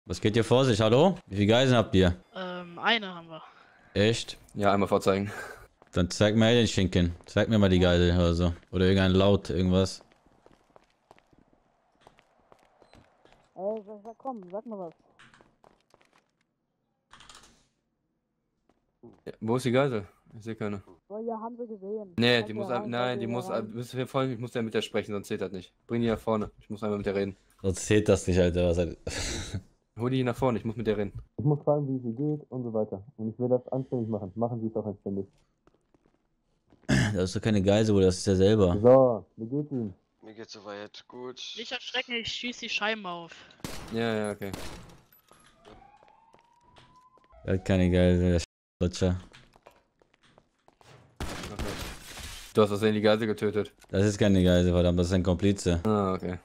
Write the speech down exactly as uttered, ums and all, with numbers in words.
Was geht hier vor sich? Hallo? Wie viele Geiseln habt ihr? Ähm, eine haben wir. Echt? Ja, einmal vorzeigen. Dann zeig mir den Schinken. Zeig mir mal die Geisel oder so. Oder irgendein Laut, irgendwas. Ey, sag, komm, sag mal was. Ja, wo ist die Geisel? Ich sehe keine. So, ja, haben sie gesehen. Nee, Halt die hier muss, rein, nein, halt die hier muss, rein. müssen wir folgen, ich muss ja mit der sprechen, sonst zählt das nicht. Bring die nach vorne, ich muss einmal mit der reden. Sonst zählt das nicht, Alter. Was halt Hol die hier nach vorne, ich muss mit der reden. Ich muss fragen, wie es ihr geht und so weiter. Und ich will das anständig machen. Machen Sie es auch anständig. Das ist doch keine Geisel, Bruder. Das ist ja selber. So, wie geht's Ihnen? Mir geht's soweit gut. Nicht erschrecken, ich schieß die Scheiben auf. Ja, ja, okay. Er hat keine Geisel, der Lutscher. okay. Du hast versehen die Geisel getötet. Das ist keine Geisel, verdammt. Das ist ein Komplize. Ah, okay.